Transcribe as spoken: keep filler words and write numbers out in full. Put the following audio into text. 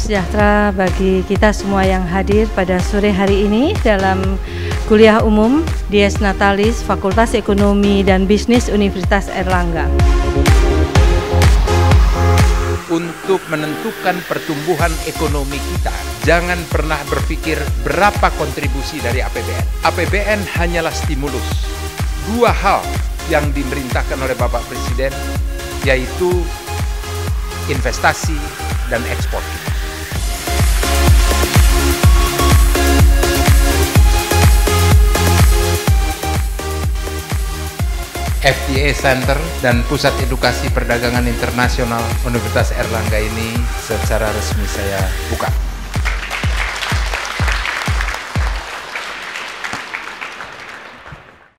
sejahtera bagi kita semua yang hadir pada sore hari ini dalam kuliah umum Dies Natalis Fakultas Ekonomi dan Bisnis Universitas Airlangga. Untuk menentukan pertumbuhan ekonomi kita, jangan pernah berpikir berapa kontribusi dari A P B N. A P B N hanyalah stimulus. Dua hal yang dimerintahkan oleh Bapak Presiden, yaitu investasi dan ekspor kita. F T A Center dan Pusat Edukasi Perdagangan Internasional Universitas Airlangga ini secara resmi saya buka.